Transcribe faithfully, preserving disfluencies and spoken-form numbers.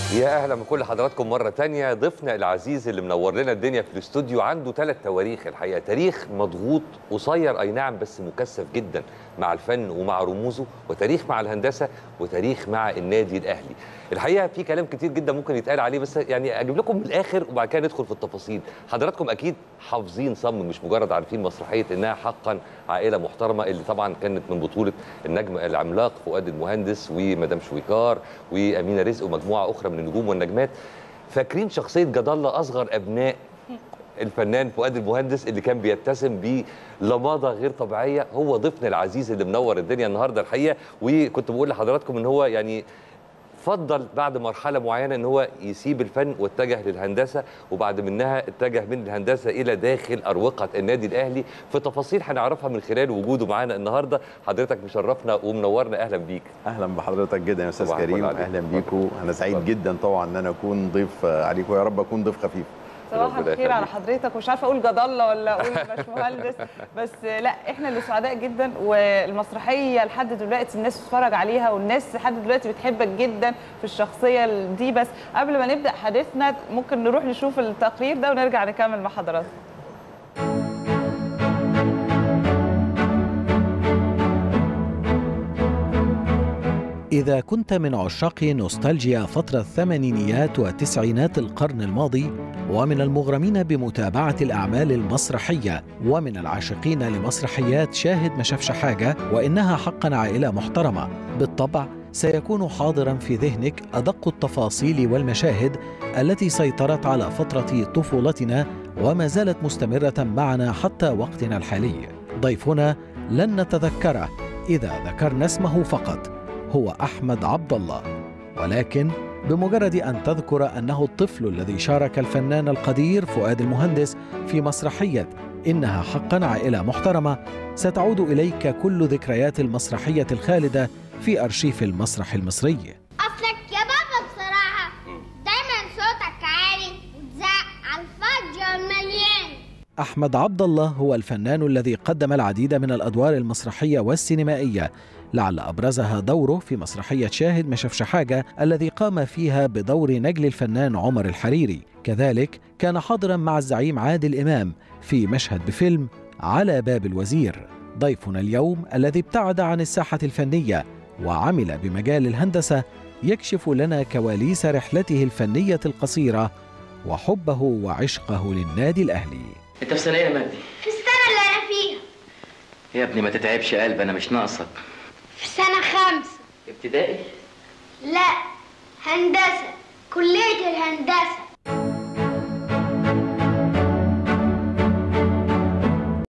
يا اهلا بكل حضراتكم مره تانية. ضيفنا العزيز اللي منور لنا الدنيا في الاستوديو عنده ثلاث تواريخ الحقيقه، تاريخ مضغوط قصير اي نعم بس مكثف جدا مع الفن ومع رموزه، وتاريخ مع الهندسه، وتاريخ مع النادي الاهلي. الحقيقه في كلام كتير جدا ممكن يتقال عليه، بس يعني اجيب لكم من الاخر وبعد كده ندخل في التفاصيل. حضراتكم اكيد حافظين صم مش مجرد عارفين مسرحيه انها حقا عائله محترمه، اللي طبعا كانت من بطوله النجم العملاق فؤاد المهندس ومدام شويكار وامينه رزق ومجموعه اخرى من النجوم والنجمات. فاكرين شخصيه جد الله اصغر ابناء الفنان فؤاد المهندس اللي كان بيتسم بلماضه غير طبيعيه؟ هو ضيفنا العزيز اللي منور الدنيا النهارده الحقيقه. وكنت بقول لحضراتكم ان هو يعني فضل بعد مرحله معينه ان هو يسيب الفن واتجه للهندسه، وبعد منها اتجه من الهندسه الى داخل اروقه النادي الاهلي، في تفاصيل هنعرفها من خلال وجوده معانا النهارده. حضرتك مشرفنا ومنورنا، اهلا بيك. اهلا بحضرتك جدا يا استاذ كريم، اهلا بيكم. انا سعيد جدا طبعا ان انا اكون ضيف عليكم، ويا رب اكون ضيف خفيف. صباح الخير على حضرتك. ومش عارفه اقول جد الله ولا اقول باشمهندس، بس لا احنا اللي سعداء جدا. والمسرحيه لحد دلوقتي الناس بتتفرج عليها، والناس لحد دلوقتي بتحبك جدا في الشخصيه دي. بس قبل ما نبدا حديثنا ممكن نروح نشوف التقرير ده ونرجع نكمل مع حضراتكم. إذا كنت من عشاق نوستالجيا فترة الثمانينيات وتسعينات القرن الماضي، ومن المغرمين بمتابعة الأعمال المسرحية، ومن العاشقين لمسرحيات شاهد ما شافش حاجة وإنها حقا عائلة محترمة، بالطبع سيكون حاضرا في ذهنك أدق التفاصيل والمشاهد التي سيطرت على فترة طفولتنا وما زالت مستمرة معنا حتى وقتنا الحالي. ضيفنا لن نتذكره إذا ذكرنا اسمه فقط، هو أحمد عبد الله، ولكن بمجرد أن تذكر أنه الطفل الذي شارك الفنان القدير فؤاد المهندس في مسرحية إنها حقا عائلة محترمة، ستعود إليك كل ذكريات المسرحية الخالدة في أرشيف المسرح المصري. أصلك يا بابا بصراحة دايما صوتك عالي وتزعق على الفاضي والمليان. أحمد عبد الله هو الفنان الذي قدم العديد من الأدوار المسرحية والسينمائية، لعل أبرزها دوره في مسرحية شاهد ما شافش حاجة الذي قام فيها بدور نجل الفنان عمر الحريري. كذلك كان حاضرا مع الزعيم عادل إمام في مشهد بفيلم على باب الوزير. ضيفنا اليوم الذي ابتعد عن الساحة الفنية وعمل بمجال الهندسة يكشف لنا كواليس رحلته الفنية القصيرة وحبه وعشقه للنادي الأهلي. انت في سنة ايه يا مجدي؟ في السنة اللي أنا فيها. يا ابني ما تتعبش قلب، أنا مش ناقصك. في سنة خمسة. ابتدائي؟ لا، هندسة، كلية الهندسة.